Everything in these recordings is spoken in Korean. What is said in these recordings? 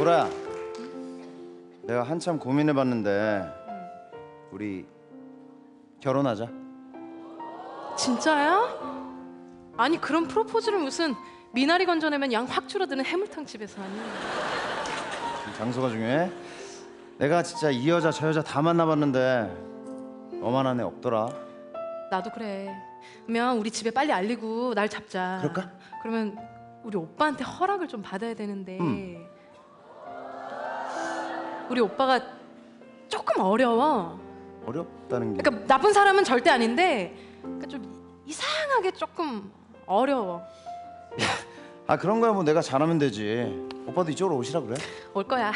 보라야, 내가 한참 고민해봤는데 우리 결혼하자. 진짜야? 아니 그런 프로포즈를 무슨 미나리 건져내면 양 확 줄어드는 해물탕 집에서 하니? 장소가 중요해? 내가 진짜 이 여자 저 여자 다 만나봤는데 너만한 애 없더라. 나도 그래. 그러면 우리 집에 빨리 알리고 날 잡자. 그럴까? 그러면 우리 오빠한테 허락을 좀 받아야 되는데 우리 오빠가 조금 어려워. 어렵다는 게. 그러니까 나쁜 사람은 절대 아닌데 그러니까 좀 이상하게 조금 어려워. 아 그런 거야 뭐 내가 잘하면 되지. 오빠도 이쪽으로 오시라 그래. 올 거야.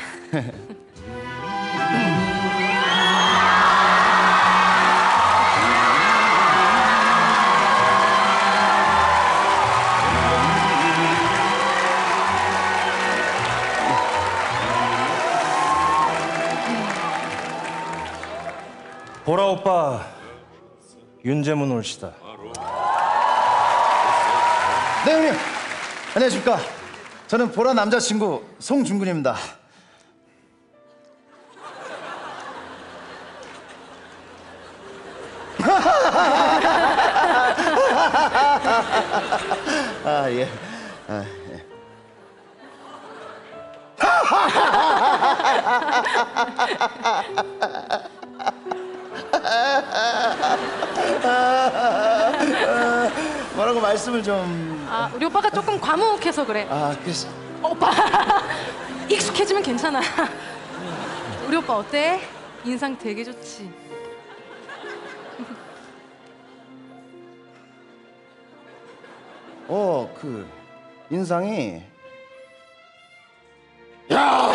보라 오빠 윤재문 올시다. 네 형님. 안녕하십니까. 저는 보라 남자친구 송중근입니다. 아 예. 아, 예. 뭐라고 말씀을 좀. 아 우리 오빠가 조금 과묵해서 그래. 아 그래서. 오빠 익숙해지면 괜찮아. 우리 오빠 어때? 인상 되게 좋지. 그 인상이. 야!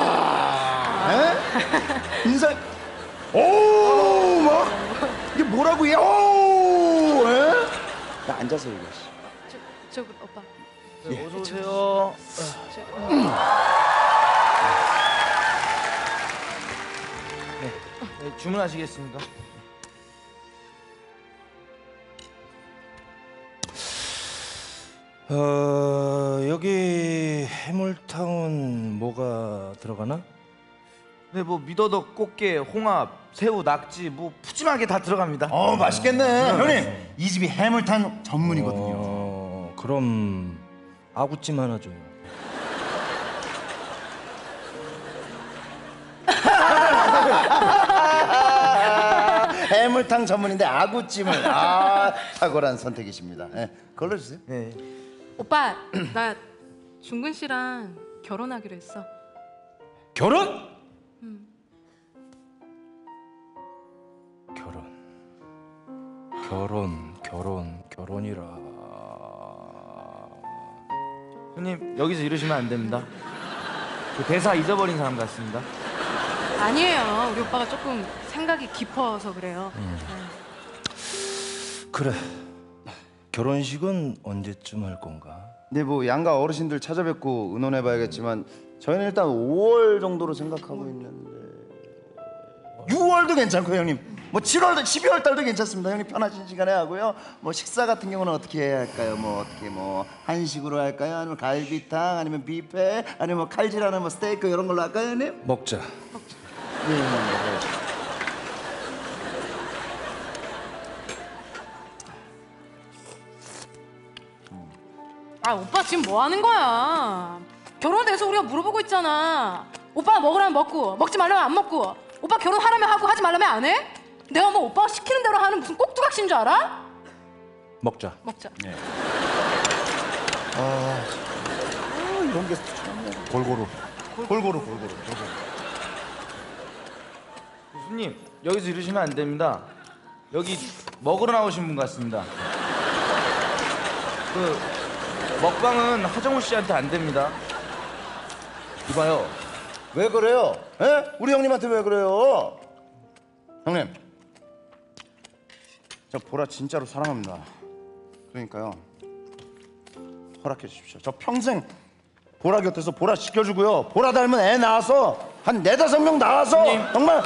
에? 인상. 오, 막 이게 뭐라고 해? 오, 에? 나 앉아서 얘기하시. 저 오빠. 네, 어서 오세요. 네, 주문하시겠습니까? 여기 해물탕은 뭐가 들어가나? 네, 뭐 미더덕, 꽃게, 홍합, 새우, 낙지 뭐 푸짐하게 다 들어갑니다. 맛있겠네. 형님, 이 집이 해물탕 전문이거든요. 그럼 아구찜 하나 줘요. 해물탕 전문인데 아구찜을. 탁월한 선택이십니다. 네, 그걸로 주세요. 네. 오빠 나 중근 씨랑 결혼하기로 했어. 결혼? 결혼이라. 형님 여기서 이러시면 안 됩니다. 그 대사 잊어버린 사람 같습니다. 아니에요. 우리 오빠가 조금 생각이 깊어서 그래요. 그래. 결혼식은 언제쯤 할 건가? 네, 뭐 양가 어르신들 찾아뵙고 의논해봐야겠지만 저희는 일단 5월 정도로 생각하고 있는데. 6월도 괜찮고요, 형님. 뭐 7월, 12월 달도 괜찮습니다. 형님 편하신 시간에 하고요. 뭐 식사 같은 경우는 어떻게 해야 할까요? 뭐 어떻게 뭐 한식으로 할까요? 아니면 갈비탕, 아니면 뷔페, 아니면 뭐 칼질하는 뭐 스테이크 이런 걸로 할까요, 형님? 먹자. 네, 형님 먹어야죠. 아 오빠 지금 뭐 하는 거야? 결혼돼서 우리가 물어보고 있잖아. 오빠가 먹으라면 먹고 먹지 말라면 안 먹고 오빠 결혼하라면 하고 하지 말라면 안 해? 내가 뭐 오빠가 시키는 대로 하는 무슨 꼭두각시인 줄 알아? 먹자. 먹자. 예. 이런 게 골고루. 교수님 여기서 이러시면 안 됩니다. 여기 먹으러 나오신 분 같습니다. 그 먹방은 하정우 씨한테 안 됩니다. 이봐요. 왜 그래요? 에? 우리 형님한테 왜 그래요? 형님, 저 보라 진짜로 사랑합니다. 그러니까요, 허락해 주십시오. 저 평생 보라 곁에서 보라 지켜주고요. 보라 닮은 애 낳아서 한 4-5명 낳아서 형님. 정말.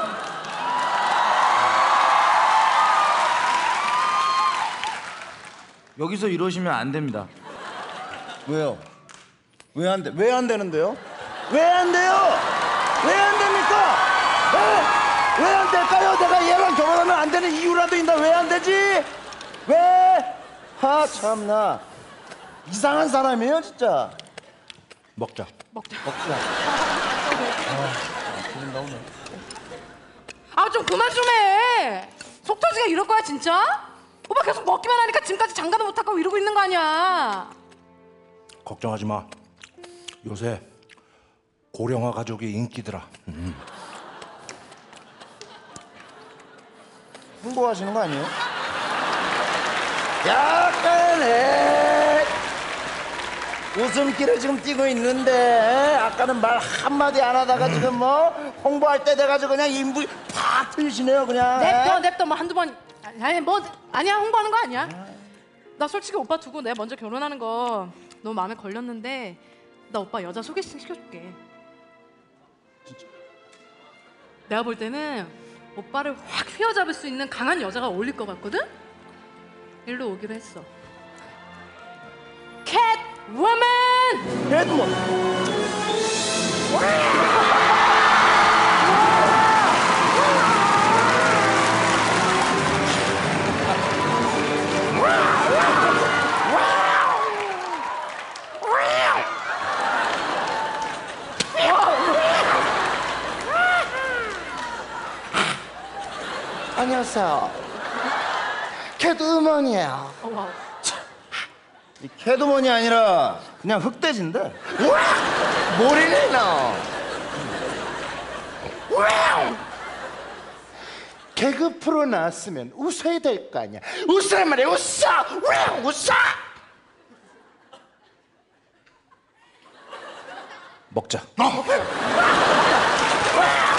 여기서 이러시면 안 됩니다. 왜요? 왜 안 돼? 왜 안 되는데요? 왜 안 돼요? 왜 안 됩니까? 왜 안 될까요? 내가 얘랑 결혼하면 안 되는 이유라도 있나? 왜 안 되지? 왜? 하 참나 이상한 사람이에요 진짜. 먹자. 먹자. 먹자. 아 좀 그만 좀 해. 속 터지게 이럴 거야 진짜? 오빠 계속 먹기만 하니까 지금까지 장가도 못 하고 이러고 있는 거 아니야. 걱정하지 마. 요새 고령화 가족이 인기더라. 홍보하시는 거 아니에요? 약간의 웃음기를 지금 띄고 있는데 아까는 말 한마디 안 하다가 지금 뭐 홍보할 때 돼가지고 그냥 인부 팍 틀리시네요 그냥. 냅둬 뭐 한두 번 아니 뭐 아니야 홍보하는 거 아니야. 나 솔직히 오빠 두고 내가 먼저 결혼하는 거 너무 마음에 걸렸는데 나 오빠 여자 소개시켜줄게. 내가 볼 때는 오빠를 확 휘어잡을 수 있는 강한 여자가 어울릴 것 같거든? 일로 오기로 했어. 캣워먼! 그래도 안녕하세요. 캐드먼이에요. 와우. 이 캐드먼이 아니라 그냥 흑돼지인데. 모르네 너. 개그 프로 나왔으면 웃어야 될 거 아니야. 웃으란 말이야. 웃어. 웃어. 먹자. 어.